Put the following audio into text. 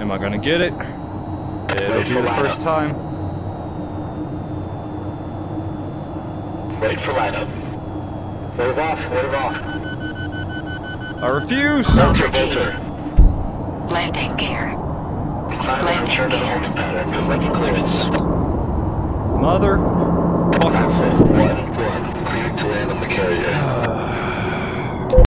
Am I gonna get it? It'll be the first time. Wait for lineup. Wave off, wave off. I refuse! Bolter, bolter. Landing gear. Climb and return to the holding pattern. Good luck and clearance. Mother. Fuck. Alpha 1-1. Cleared to land on the carrier.